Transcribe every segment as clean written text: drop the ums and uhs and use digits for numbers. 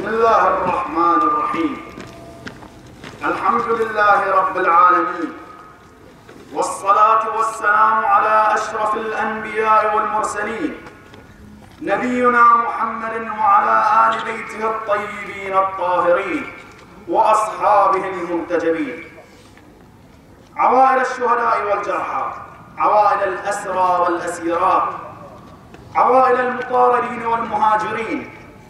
بسم الله الرحمن الرحيم. الحمد لله رب العالمين، والصلاة والسلام على أشرف الأنبياء والمرسلين نبينا محمد وعلى آل بيته الطيبين الطاهرين وأصحابه المنتجبين. عوائل الشهداء والجرحى، عوائل الأسرى والأسيرات، عوائل المطاردين والمهاجرين،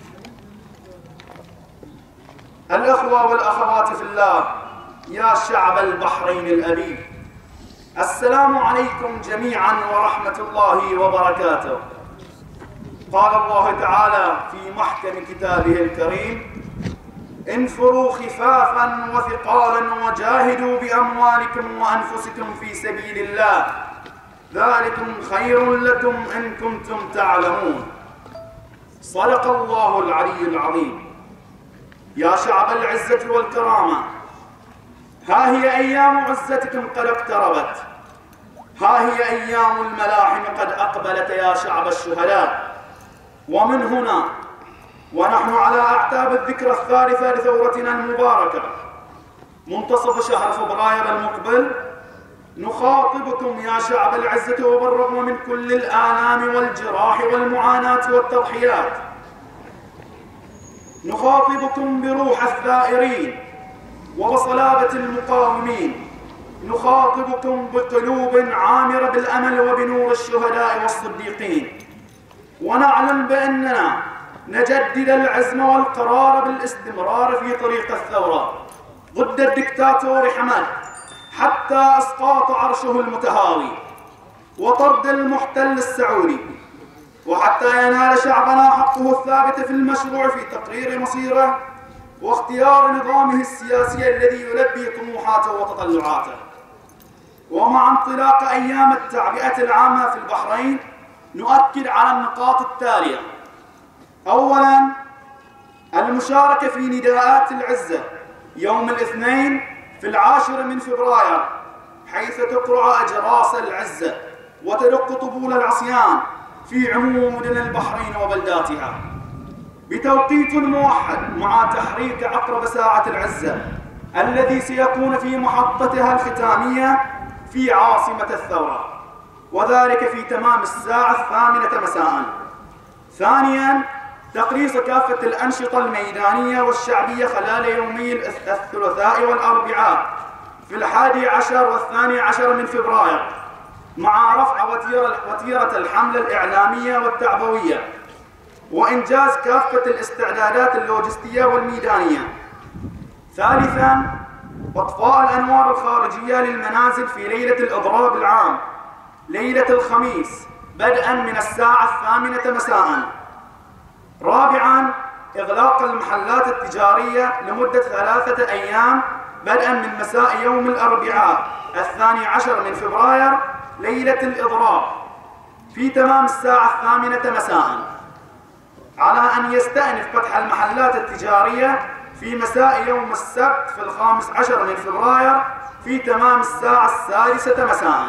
الأخوة والأخوات في الله، يا شعب البحرين الأبي، السلام عليكم جميعا ورحمة الله وبركاته. قال الله تعالى في محكم كتابه الكريم: انفروا خفافا وثقالا وجاهدوا بأموالكم وأنفسكم في سبيل الله، ذلكم خير لكم إن كنتم تعلمون. صدق الله العلي العظيم. يا شعب العزة والكرامة، ها هي أيام عزتكم قد اقتربت، ها هي أيام الملاحم قد أقبلت يا شعب الشهداء. ومن هنا ونحن على أعتاب الذكرى الثالثة لثورتنا المباركة منتصف شهر فبراير المقبل، نخاطبكم يا شعب العزة وبالرغم من كل الآلام والجراح والمعاناة والتضحيات، نخاطبكم بروح الثائرين وبصلابة المقاومين، نخاطبكم بقلوب عامرة بالأمل وبنور الشهداء والصديقين، ونعلم بأننا نجدد العزم والقرار بالاستمرار في طريق الثورة ضد الدكتاتور حماد حتى إسقاط عرشه المتهاوي وطرد المحتل السعودي، وحتى ينال شعبنا حقه الثابت في المشروع في تقرير مصيره واختيار نظامه السياسي الذي يلبي طموحاته وتطلعاته. ومع انطلاق أيام التعبئة العامة في البحرين نؤكد على النقاط التالية: أولاً، المشاركة في نداءات العزة يوم الاثنين في 10 من فبراير، حيث تقرع أجراس العزة وتدق طبول العصيان في عموم مدن البحرين وبلداتها بتوقيت موحد مع تحريك عقرب ساعة العزة الذي سيكون في محطتها الختامية في عاصمة الثورة، وذلك في تمام الساعة 8 مساء. ثانياً، تقليص كافة الأنشطة الميدانية والشعبية خلال يومي الثلاثاء والأربعاء في 11 و12 من فبراير، مع رفع وتيرة الحملة الإعلامية والتعبوية وإنجاز كافة الاستعدادات اللوجستية والميدانية. ثالثاً، إطفاء الأنوار الخارجية للمنازل في ليلة الإضراب العام ليلة الخميس بدءاً من الساعة 8 مساء. رابعاً، إغلاق المحلات التجارية لمدة 3 أيام بدءاً من مساء يوم الأربعاء 12 من فبراير ليلة الإضراب في تمام الساعة 8 مساء، على أن يستأنف فتح المحلات التجارية في مساء يوم السبت في 15 من فبراير في تمام الساعة 6 مساء.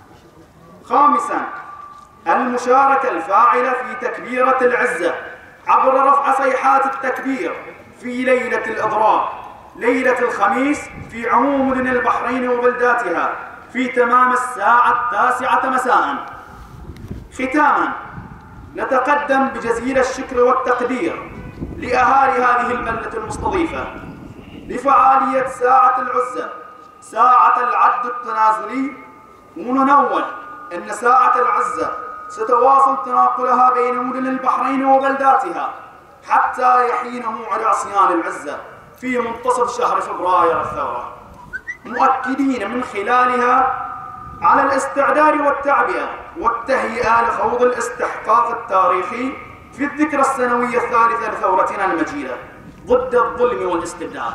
خامساً، المشاركة الفاعلة في تكبيرة العزة عبر رفع صيحات التكبير في ليلة الإضراب ليلة الخميس في عموم مدن البحرين وبلداتها في تمام الساعة 9 مساء. ختاماً، نتقدم بجزيل الشكر والتقدير لأهالي هذه البلدة المستضيفة لفعالية ساعة العزة، ساعة العد التنازلي، وننوه أن ساعة العزة ستواصل تناقلها بين مدن البحرين وبلداتها حتى يحين موعد عصيان العزة في منتصف شهر فبراير الثورة، مؤكدين من خلالها على الاستعداد والتعبئة والتهيئة لخوض الاستحقاق التاريخي في الذكرى السنوية الثالثة لثورتنا المجيدة ضد الظلم والاستبداد.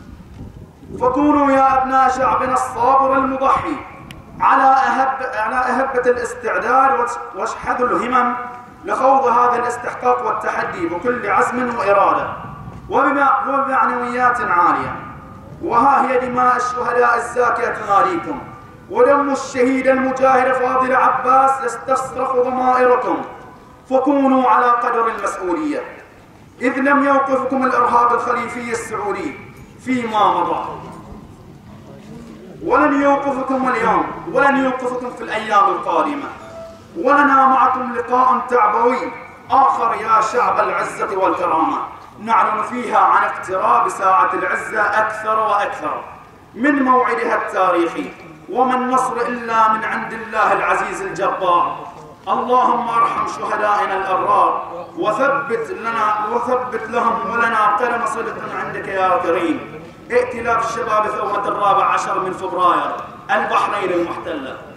فكونوا يا أبناء شعبنا الصابر المضحي على أهبة الاستعداد واشحذوا الهمم لخوض هذا الاستحقاق والتحدي بكل عزم وإرادة وبمعنويات عالية. وها هي دماء الشهداء الزاكية تناديكم، ودم الشهيد المجاهد فاضل عباس يستصرخ ضمائركم، فكونوا على قدر المسؤولية. إذ لم يوقفكم الإرهاب الخليفي السعودي فيما مضى، ولن يوقفكم اليوم، ولن يوقفكم في الأيام القادمة. ولنا معكم لقاء تعبوي آخر يا شعب العزة والكرامة، نعلن فيها عن اقتراب ساعة العزة أكثر وأكثر من موعدها التاريخي، وما النصر إلا من عند الله العزيز الجبار. اللهم ارحم شهدائنا الأبرار، وثبت لهم ولنا قدم صدق عندك يا كريم. ائتلاف الشباب ثورة 14 من فبراير، البحرين المحتلة.